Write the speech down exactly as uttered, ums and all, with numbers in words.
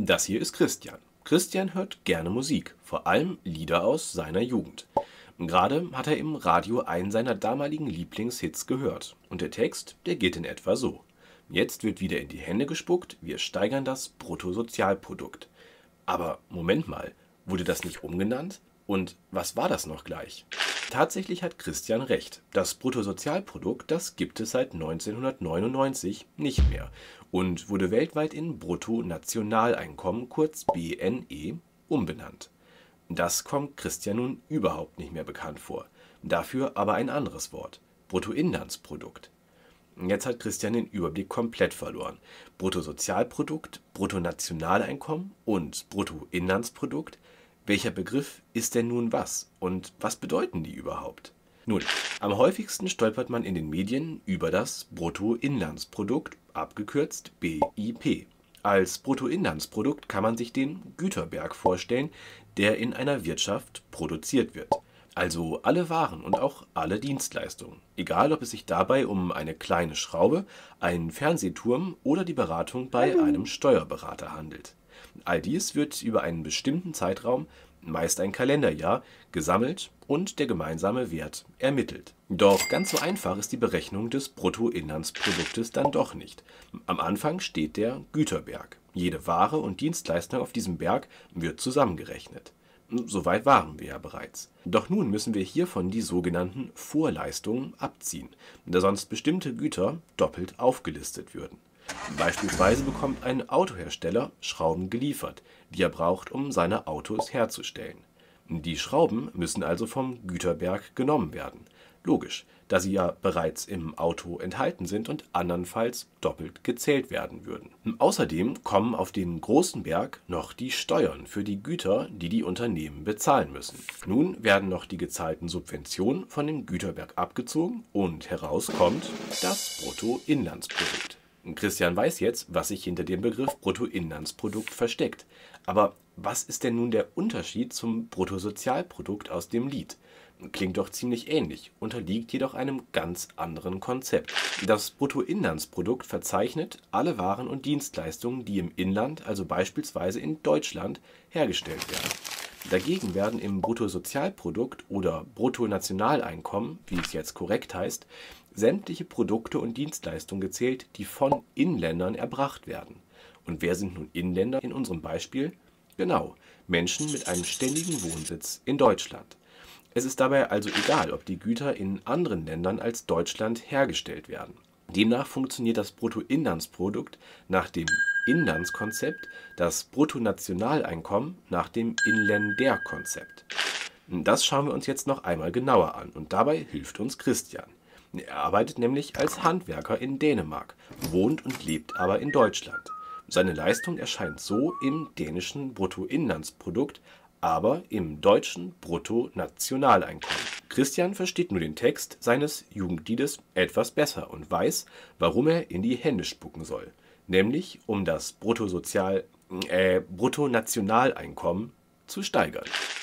Das hier ist Christian. Christian hört gerne Musik, vor allem Lieder aus seiner Jugend. Gerade hat er im Radio einen seiner damaligen Lieblingshits gehört. Und der Text, der geht in etwa so. Jetzt wird wieder in die Hände gespuckt, wir steigern das Bruttosozialprodukt. Aber Moment mal, wurde das nicht umgenannt? Und was war das noch gleich? Tatsächlich hat Christian recht. Das Bruttosozialprodukt, das gibt es seit neunzehnhundertneunundneunzig nicht mehr und wurde weltweit in Bruttonationaleinkommen, kurz B N E, umbenannt. Das kommt Christian nun überhaupt nicht mehr bekannt vor. Dafür aber ein anderes Wort: Bruttoinlandsprodukt. Jetzt hat Christian den Überblick komplett verloren. Bruttosozialprodukt, Bruttonationaleinkommen und Bruttoinlandsprodukt. Welcher Begriff ist denn nun was und was bedeuten die überhaupt? Nun, am häufigsten stolpert man in den Medien über das Bruttoinlandsprodukt, abgekürzt B I P. Als Bruttoinlandsprodukt kann man sich den Güterberg vorstellen, der in einer Wirtschaft produziert wird. Also alle Waren und auch alle Dienstleistungen, egal ob es sich dabei um eine kleine Schraube, einen Fernsehturm oder die Beratung bei einem Steuerberater handelt. All dies wird über einen bestimmten Zeitraum, meist ein Kalenderjahr, gesammelt und der gemeinsame Wert ermittelt. Doch ganz so einfach ist die Berechnung des Bruttoinlandsproduktes dann doch nicht. Am Anfang steht der Güterberg. Jede Ware und Dienstleistung auf diesem Berg wird zusammengerechnet. Soweit waren wir ja bereits. Doch nun müssen wir hiervon die sogenannten Vorleistungen abziehen, da sonst bestimmte Güter doppelt aufgelistet würden. Beispielsweise bekommt ein Autohersteller Schrauben geliefert, die er braucht, um seine Autos herzustellen. Die Schrauben müssen also vom Güterberg genommen werden. Logisch, da sie ja bereits im Auto enthalten sind und andernfalls doppelt gezählt werden würden. Außerdem kommen auf den großen Berg noch die Steuern für die Güter, die die Unternehmen bezahlen müssen. Nun werden noch die gezahlten Subventionen von dem Güterberg abgezogen und heraus kommt das Bruttoinlandsprodukt. Christian weiß jetzt, was sich hinter dem Begriff Bruttoinlandsprodukt versteckt. Aber was ist denn nun der Unterschied zum Bruttosozialprodukt aus dem Lied? Klingt doch ziemlich ähnlich, unterliegt jedoch einem ganz anderen Konzept. Das Bruttoinlandsprodukt verzeichnet alle Waren und Dienstleistungen, die im Inland, also beispielsweise in Deutschland, hergestellt werden. Dagegen werden im Bruttosozialprodukt oder Bruttonationaleinkommen, wie es jetzt korrekt heißt, sämtliche Produkte und Dienstleistungen gezählt, die von Inländern erbracht werden. Und wer sind nun Inländer in unserem Beispiel? Genau, Menschen mit einem ständigen Wohnsitz in Deutschland. Es ist dabei also egal, ob die Güter in anderen Ländern als Deutschland hergestellt werden. Demnach funktioniert das Bruttoinlandsprodukt nach dem Inlandskonzept, das Bruttonationaleinkommen nach dem Inländerkonzept. Das schauen wir uns jetzt noch einmal genauer an und dabei hilft uns Christian. Er arbeitet nämlich als Handwerker in Dänemark, wohnt und lebt aber in Deutschland. Seine Leistung erscheint so im dänischen Bruttoinlandsprodukt, aber im deutschen Bruttonationaleinkommen. Christian versteht nur den Text seines Jugendliedes etwas besser und weiß, warum er in die Hände spucken soll, nämlich um das Bruttosozial, äh, Bruttonationaleinkommen zu steigern.